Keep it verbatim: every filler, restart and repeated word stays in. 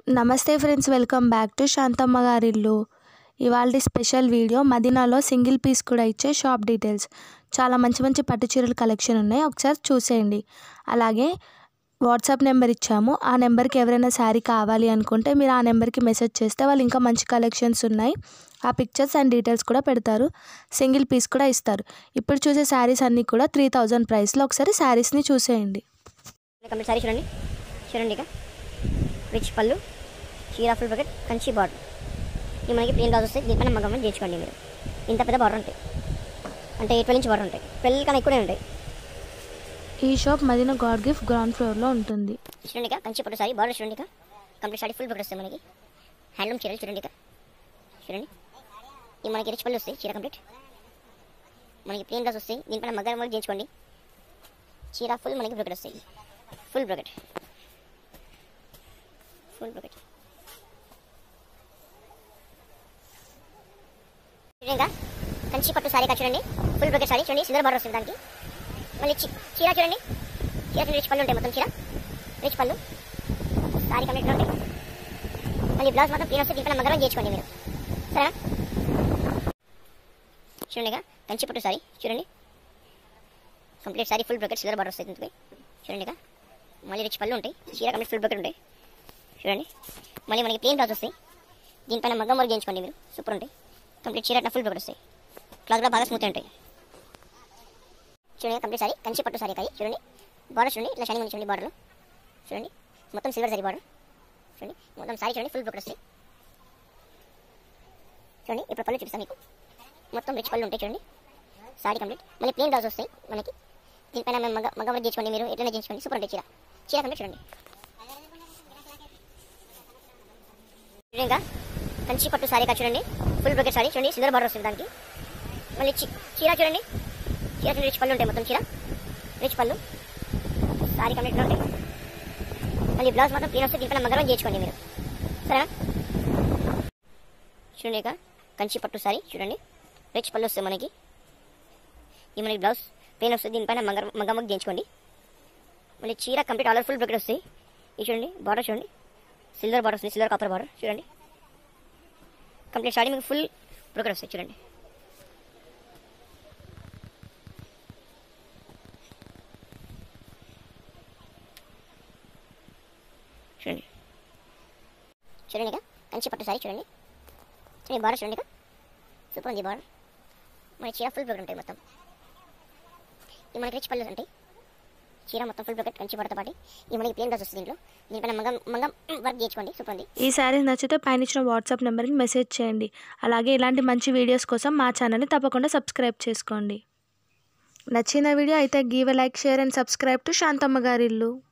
నమస్తే friends, welcome back to Shantamma గారి ఇల్లు. ఇవాళ స్పెషల్ వీడియో మదీనాలో సింగిల్ పీస్ కూడా ఇచ్చే షాప్ డీటెయిల్స్. చాలా మంచి మంచి పట్టు చీరల కలెక్షన్ ఉన్నాయి, ఒకసారి చూసేయండి. అలాగే వాట్సాప్ నెంబర్ ఇచ్చాము, ఆ నెంబర్కి ఎవరైనా శారీ కావాలి అనుకుంటే మీరు ఆ నెంబర్కి మెసేజ్ చేస్తే వాళ్ళు ఇంకా మంచి కలెక్షన్స్ ఉన్నాయి, ఆ పిక్చర్స్ అండ్ డీటెయిల్స్ కూడా పెడతారు. సింగిల్ పీస్ కూడా ఇస్తారు. ఇప్పుడు చూసే శారీస్ అన్నీ కూడా త్రీ థౌజండ్ ప్రైస్లో. ఒకసారి శారీస్ని చూసేయండి. సారీ చూడండి చూడండి ఇక రిచ్ పళ్ళు, చీర ఫుల్ బకెట్, కంచి బార్డర్. ఇవి మనకి ప్లేన్ బ్లౌజ్ వస్తాయి. దీనిపైన మగ్గం చేయించుకోండి మీరు. ఇంత పెద్ద బార్డర్ ఉంటాయి, అంటే ట్వెల్వ్ ఇంచ్ బార్డర్ ఉంటాయి, ట్వెల్వ్ కన్నా ఎక్కువనే ఉంటాయి. ఈ shop Madina god gift ground ఫ్లోర్లో ఉంటుంది. చూడండి ఇక కంచి పట్టు సారీ బార్డర్ చూడండి ఇక కంప్లీట్ సారీ ఫుల్ బకెట్ వస్తాయి మనకి. హ్యాండ్లూమ్ చీరలు చూడండి ఇక చూడండి. ఇవి మనకి రిచ్ పళ్ళు వస్తాయి, చీర కంప్లీట్ మనకి ప్లేన్ బ్లౌజ్ వస్తాయి. దీనిపైన మగ్గం వర్క్ చేయించుకోండి. చీర ఫుల్ మనకి బ్రకెట్ వస్తాయి, ఫుల్ బ్రకెట్ ఫుల్ బ్రకెట్. చూడండి కంచి పట్టు సారీ చూడండి, ఫుల్ బ్రకెట్ సారీ చూడండి, సిల్వర్ బార్డర్ వస్తుంది దానికి. మళ్ళీ చీర చూడండి, చీర చూడండి రిచ్ పళ్ళు ఉంటాయి, మొత్తం చీర రిచ్ పళ్ళు సారీ కంప్లీట్ ఉంటాయి. మళ్ళీ బ్లౌజ్ మాత్రం ప్లేన్ వస్తే దీనిపైన మగ్గం చేయించుకోండి మీరు, సరేనా? చూడండి కంచి పట్టు సారీ చూడండి, complete sari full brocade silver border వస్తుంది దీనికి. చూడండి ఇక మళ్ళీ రిచ్ పళ్ళు ఉంటాయి, చీర కంప్లీట్ ఫుల్ బ్రకెట్ ఉంటాయి చూడండి. మళ్ళీ మనకి ప్లేన్ బ్లౌజ్ వస్తాయి, దీనిపైన మగ్గం వర్క్ చేయించుకోండి మీరు, సూపర్ ఉంటాయి. కంప్లీట్ చీర ఫుల్ బ్రకెట్ వస్తాయి, క్లాత్ కూడా బాగా స్మూత్ ఉంటాయి. చూడండి కంప్లీట్ సారీ కంచి పట్టు సారీ కాయి చూడండి. బార్డర్ చూడండి ఇట్లా షైనింగ్ ఉంది చూడండి, బార్డర్లో చూడండి మొత్తం సిల్వర్ సారీ బార్డర్ చూడండి. మొత్తం సారీ చూడండి ఫుల్ బ్రకెట్ వస్తాయి చూడండి. ఇప్పుడు పళ్ళు చూపిస్తాను మీకు, మొత్తం రిచ్ పళ్ళు ఉంటాయి చూడండి. సారీ కంప్లీట్ మళ్ళీ ప్లేన్ బ్లౌజ్ వస్తాయి మనకి. దీనిపైన మేము మగ్గ మగ్గం వర్క్ చేయించుకోండి మీరు, ఎట్లనే చేయించుకోండి, సూపర్ ఉంటాయి చీర చీర కంప్లీట్ చూడండి. ఇంకా కంచి పట్టు సారీ చూడండి, ఫుల్ బ్రకెట్ సారీ చూడండి, సిల్వర్ బార్డర్ వస్తుంది దానికి. మళ్ళీ చీర చూడండి, చీర చూడండి రిచ్ పళ్ళు ఉంటాయి, మొత్తం చీర రిచ్ పళ్ళు సారీ కంప్లీట్ ఉంటాయి. మళ్ళీ బ్లౌజ్ మాత్రం ప్లేన్ వస్తే దీనిపైన మగ్గం చేయించుకోండి మీరు, సరేనా? చూడండి ఇక కంచి పట్టు సారీ చూడండి, రిచ్ పళ్ళు వస్తుంది మనకి. ఈ మనకి బ్లౌజ్ ప్లేన్ వస్తుంది, దీనిపైన మగ్గ మగ్గం వర్క్ చేయించుకోండి. మళ్ళీ చీర కంప్లీట్ ఆల్ ఫుల్ బ్రకెట్ వస్తాయి. ఇది చూడండి బార్డర్ చూడండి, సిల్వర్ బార్డర్ వస్తుంది, సిల్వర్ కాపర్ బార్డర్ చూడండి. కంప్లీట్ సారీ మీకు ఫుల్ బ్రకెట్ వస్తాయి చూడండి. చూడండి చూడండి ఇక కంచి పట్టు సారీ చూడండి, చూడండి బార్డర్ చూడండి ఇక సూపర్ ఉంది బార్డర్. మన చీర ఫుల్ బ్రకెట్ ఉంటాయి మొత్తం. ఇవి మనకి రిచ్ పళ్ళు ఉంటాయి, చీర మొత్తం ఫుల్ బ్రకెట్ కంచి పడతా పాటి. ఈ మనకి ప్లేన్ బ్లౌజ్ వస్తుంది, దీంట్లో దీనిపైన మగ్గం మగ్గం వర్క్ చేసుకోండి, సూపర్ ఉంది. ఈ శారీస్ నచ్చితే పైన ఇచ్చిన వాట్సాప్ నెంబర్కి మెసేజ్ చేయండి. అలాగే ఇలాంటి మంచి వీడియోస్ కోసం మా ఛానల్ని తప్పకుండా సబ్స్క్రైబ్ చేసుకోండి. నచ్చిన వీడియో అయితే give a like, share and subscribe to Shantamma గారి ఇల్లు.